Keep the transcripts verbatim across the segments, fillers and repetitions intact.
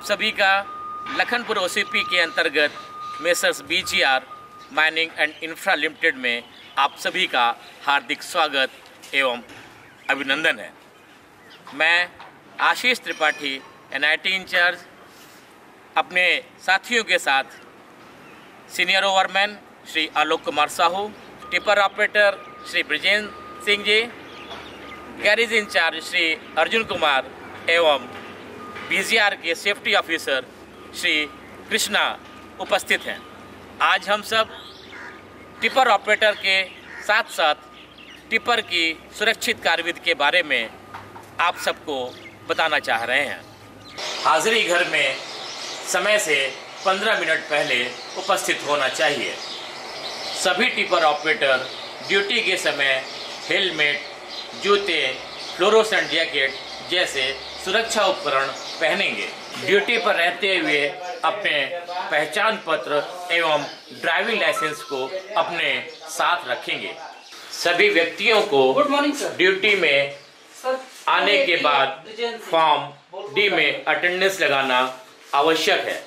सभी का लखनपुर ओसीपी के अंतर्गत messrs BGR mining and infra limited में आप सभी का हार्दिक स्वागत एवं अभिनंदन है। मैं आशीष त्रिपाठी एनआईटी इंचार्ज अपने साथियों के साथ senior overman Shri Alok Kumar Sahu, tipper operator Shri Brijendra Singh ji, garage incharge Shri Arjun Kumar एवं बीजीआर के सेफ्टी ऑफिसर श्री कृष्णा उपस्थित हैं। आज हम सब टिपर ऑपरेटर के साथ साथ टिपर की सुरक्षित कार्यविधि के बारे में आप सबको बताना चाह रहे हैं। हाजिरी घर में समय से पंद्रह मिनट पहले उपस्थित होना चाहिए। सभी टिपर ऑपरेटर ड्यूटी के समय हेलमेट, जूते, फ्लोरोसेंट जैकेट जैसे सुरक्षा उपकरण पहनेंगे। ड्यूटी पर रहते हुए अपने पहचान पत्र एवं ड्राइविंग लाइसेंस को अपने साथ रखेंगे। सभी व्यक्तियों को ड्यूटी में आने के बाद फॉर्म डी में अटेंडेंस लगाना आवश्यक है।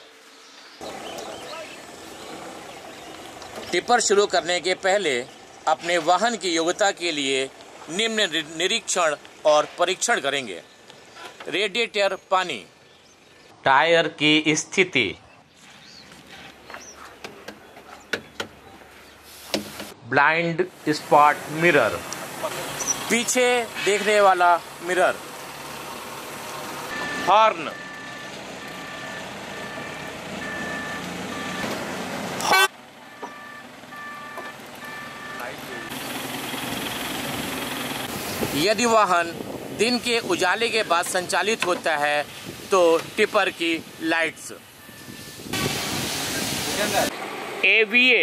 टिपर शुरू करने के पहले अपने वाहन की योग्यता के लिए निम्न निरीक्षण और परीक्षण करेंगे। रेडिएटर पानी, टायर की स्थिति, ब्लाइंड स्पॉट मिरर, पीछे देखने वाला मिरर, हॉर्न, यदि वाहन दिन के उजाले के बाद संचालित होता है तो टिपर की लाइट्स, एवीए,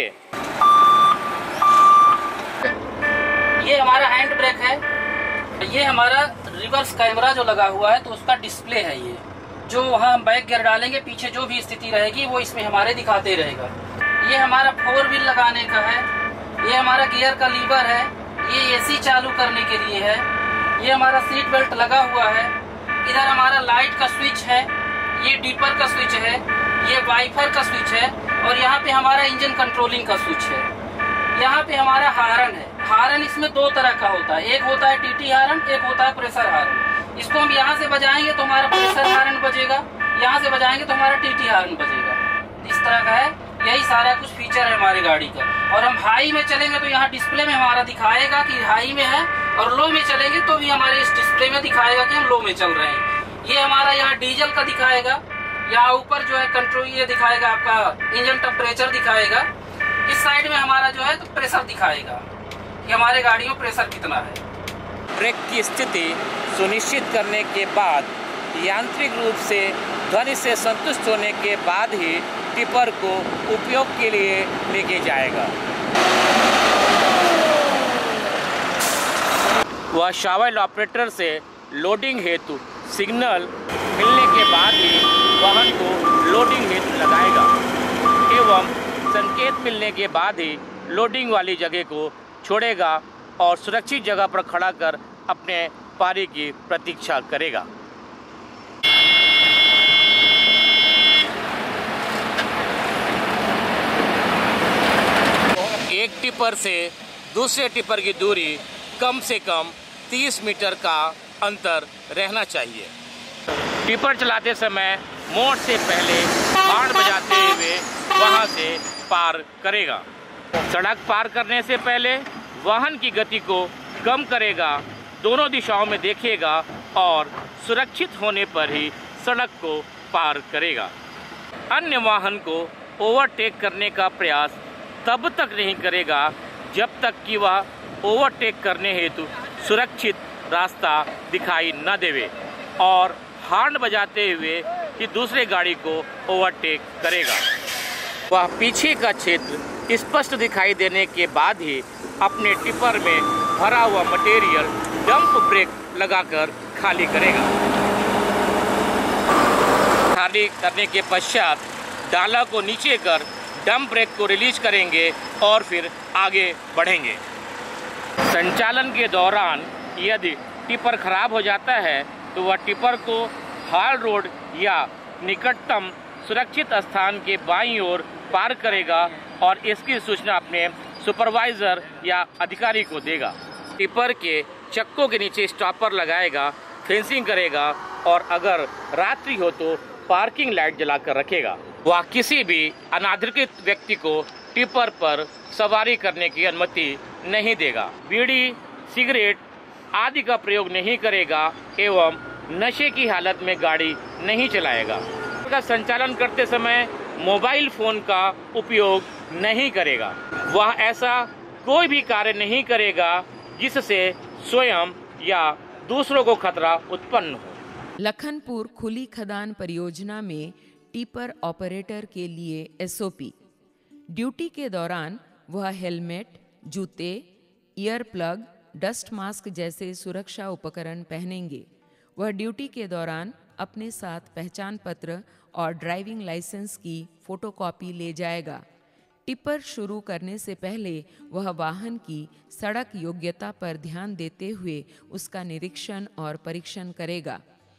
ये हमारा हैंड ब्रेक है, ये हमारा रिवर्स कैमरा जो लगा हुआ है तो उसका डिस्प्ले है। ये जो वहाँ बैक गियर डालेंगे पीछे जो भी स्थिति रहेगी वो इसमें हमारे दिखाते रहेगा। ये हमारा फोर व्हील लगाने का है, ये हमारा गियर का लीवर है, ये एसी चालू करने के लिए है, ये हमारा सीट बेल्ट लगा हुआ है, इधर हमारा लाइट का स्विच है, ये डीपर का स्विच है, ये वाइपर का स्विच है और यहाँ पे हमारा इंजन कंट्रोलिंग का स्विच है। यहाँ पे हमारा हारन है। हारन इसमें दो तरह का होता है, एक होता है टीटी हारन, एक होता है प्रेशर हारन। इसको हम यहाँ से बजाएंगे तो हमारा प्रेशर हारन बजेगा, यहाँ से बजाएंगे तो हमारा टीटी हारन बजेगा। इस तरह का है, यही सारा कुछ फीचर है हमारी गाड़ी का। और हम हाई में चलेंगे तो यहाँ डिस्प्ले में हमारा दिखाएगा कि हाई में है, और लो में चलेंगे तो भी हमारे इस डिस्प्ले में दिखाएगा कि हम लो में चल रहे हैं। ये हमारा यहाँ डीजल का दिखाएगा, यहाँ ऊपर जो है कंट्रोल ये दिखाएगा, आपका इंजन टेम्परेचर दिखाएगा। इस साइड में हमारा जो है तो प्रेशर दिखाएगा कि हमारे गाड़ी में प्रेशर कितना है। ब्रेक की स्थिति सुनिश्चित करने के बाद यांत्रिक रूप से ध्वनि से संतुष्ट होने के बाद ही टिपर को उपयोग के लिए लेके जाएगा। वह शावल ऑपरेटर से लोडिंग हेतु सिग्नल मिलने के बाद ही वाहन को लोडिंग हेतु लगाएगा एवं संकेत मिलने के बाद ही लोडिंग वाली जगह को छोड़ेगा और सुरक्षित जगह पर खड़ा कर अपने पारी की प्रतीक्षा करेगा। एक टिपर से दूसरे टिपर की दूरी कम से कम तीस मीटर का अंतर रहना चाहिए। टिपर चलाते समय मोड़ से पहले हॉर्न बजाते हुए वहां से पार करेगा। सड़क पार करने से पहले वाहन की गति को कम करेगा, दोनों दिशाओं में देखेगा और सुरक्षित होने पर ही सड़क को पार करेगा। अन्य वाहन को ओवरटेक करने का प्रयास तब तक नहीं करेगा जब तक कि वह ओवरटेक करने हेतु सुरक्षित रास्ता दिखाई न देवे और हॉर्न बजाते हुए कि दूसरे गाड़ी को ओवरटेक करेगा। वह पीछे का क्षेत्र स्पष्ट दिखाई देने के बाद ही अपने टिपर में भरा हुआ मटेरियल डंप ब्रेक लगाकर खाली करेगा। खाली करने के पश्चात डाला को नीचे कर डंप ब्रेक को रिलीज करेंगे और फिर आगे बढ़ेंगे। संचालन के दौरान यदि टिपर खराब हो जाता है तो वह टिपर को हाल रोड या निकटतम सुरक्षित स्थान के बाईं ओर पार्क करेगा और इसकी सूचना अपने सुपरवाइजर या अधिकारी को देगा। टिपर के चक्कों के नीचे स्टॉपर लगाएगा, फेंसिंग करेगा और अगर रात्रि हो तो पार्किंग लाइट जलाकर रखेगा। वह किसी भी अनाधिकृत व्यक्ति को टिपर पर सवारी करने की अनुमति नहीं देगा। बीड़ी, सिगरेट आदि का प्रयोग नहीं करेगा एवं नशे की हालत में गाड़ी नहीं चलाएगा। का संचालन करते समय मोबाइल फोन का उपयोग नहीं करेगा। वह ऐसा कोई भी कार्य नहीं करेगा जिससे स्वयं या दूसरों को खतरा उत्पन्न हो। लखनपुर खुली खदान परियोजना में टिपर ऑपरेटर के लिए एस ओ पी। ड्यूटी के दौरान वह हेलमेट, जूते, ईयर प्लग, डस्ट मास्क जैसे सुरक्षा उपकरण पहनेंगे। वह ड्यूटी के दौरान अपने साथ पहचान पत्र और ड्राइविंग लाइसेंस की फोटोकॉपी ले जाएगा। टिपर शुरू करने से पहले वह वाहन की सड़क योग्यता पर ध्यान देते हुए उसका निरीक्षण और परीक्षण करेगा।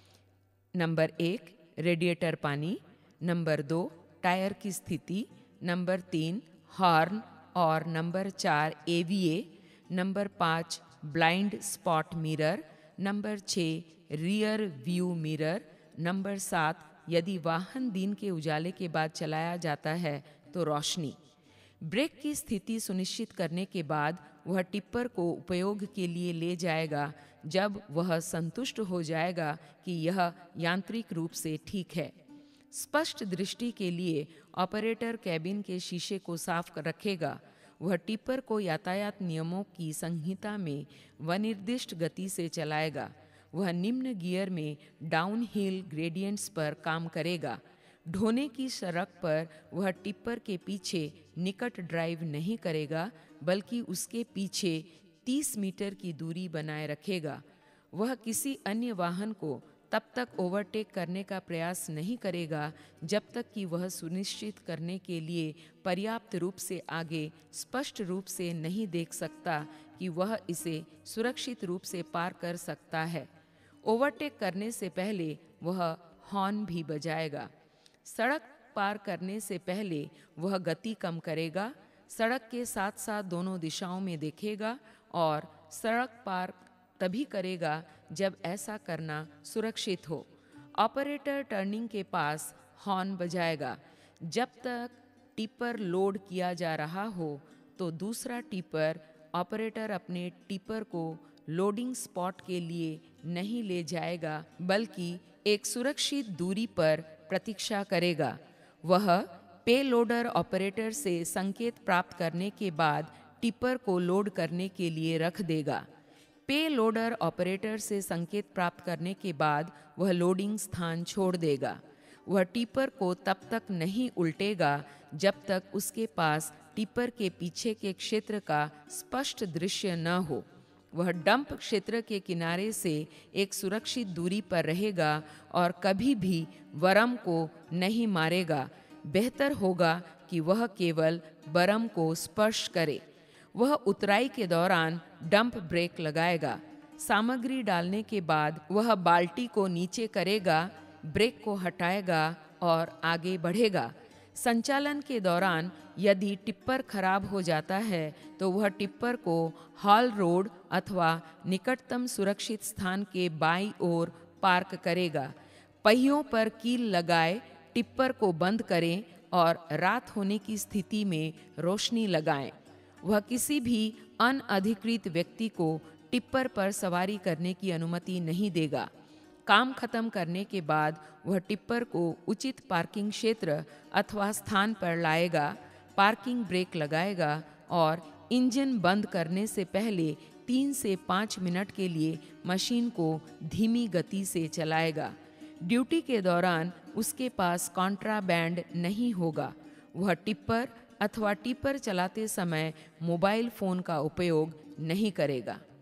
नंबर एक, रेडिएटर पानी। नंबर दो, टायर की स्थिति। नंबर तीन, हॉर्न। और नंबर चार, ए वी ए। नंबर पाँच, ब्लाइंड स्पॉट मिरर। नंबर छः, रियर व्यू मिरर। नंबर सात, यदि वाहन दिन के उजाले के बाद चलाया जाता है तो रोशनी। ब्रेक की स्थिति सुनिश्चित करने के बाद वह टिप्पर को उपयोग के लिए ले जाएगा जब वह संतुष्ट हो जाएगा कि यह यांत्रिक रूप से ठीक है। स्पष्ट दृष्टि के लिए ऑपरेटर कैबिन के शीशे को साफ रखेगा। वह टिप्पर को यातायात नियमों की संहिता में वनिर्दिष्ट गति से चलाएगा। वह निम्न गियर में डाउनहिल ग्रेडियंट्स पर काम करेगा। ढोने की सड़क पर वह टिप्पर के पीछे निकट ड्राइव नहीं करेगा, बल्कि उसके पीछे तीस मीटर की दूरी बनाए रखेगा। वह किसी अन्य वाहन को तब तक ओवरटेक करने का प्रयास नहीं करेगा जब तक कि वह सुनिश्चित करने के लिए पर्याप्त रूप से आगे स्पष्ट रूप से नहीं देख सकता कि वह इसे सुरक्षित रूप से पार कर सकता है। ओवरटेक करने से पहले वह हॉर्न भी बजाएगा। सड़क पार करने से पहले वह गति कम करेगा, सड़क के साथ साथ दोनों दिशाओं में देखेगा और सड़क पार तभी करेगा जब ऐसा करना सुरक्षित हो। ऑपरेटर टर्निंग के पास हॉर्न बजाएगा। जब तक टिप्पर लोड किया जा रहा हो तो दूसरा टिप्पर ऑपरेटर अपने टिप्पर को लोडिंग स्पॉट के लिए नहीं ले जाएगा, बल्कि एक सुरक्षित दूरी पर प्रतीक्षा करेगा। वह पे लोडर ऑपरेटर से संकेत प्राप्त करने के बाद टिप्पर को लोड करने के लिए रख देगा। पे लोडर ऑपरेटर से संकेत प्राप्त करने के बाद वह लोडिंग स्थान छोड़ देगा। वह टिप्पर को तब तक नहीं उल्टेगा जब तक उसके पास टिप्पर के पीछे के क्षेत्र का स्पष्ट दृश्य न हो। वह डंप क्षेत्र के किनारे से एक सुरक्षित दूरी पर रहेगा और कभी भी बरम को नहीं मारेगा। बेहतर होगा कि वह केवल बरम को स्पर्श करे। वह उतराई के दौरान डंप ब्रेक लगाएगा। सामग्री डालने के बाद वह बाल्टी को नीचे करेगा, ब्रेक को हटाएगा और आगे बढ़ेगा। संचालन के दौरान यदि टिप्पर खराब हो जाता है तो वह टिप्पर को हॉल रोड अथवा निकटतम सुरक्षित स्थान के बाईं ओर पार्क करेगा। पहियों पर कील लगाए टिप्पर को बंद करें और रात होने की स्थिति में रोशनी लगाएं। वह किसी भी अनअधिकृत व्यक्ति को टिप्पर पर सवारी करने की अनुमति नहीं देगा। काम खत्म करने के बाद वह टिप्पर को उचित पार्किंग क्षेत्र अथवा स्थान पर लाएगा, पार्किंग ब्रेक लगाएगा और इंजन बंद करने से पहले तीन से पाँच मिनट के लिए मशीन को धीमी गति से चलाएगा। ड्यूटी के दौरान उसके पास कॉन्ट्राबैंड नहीं होगा। वह टिप्पर अथवा टिप्पर चलाते समय मोबाइल फोन का उपयोग नहीं करेगा।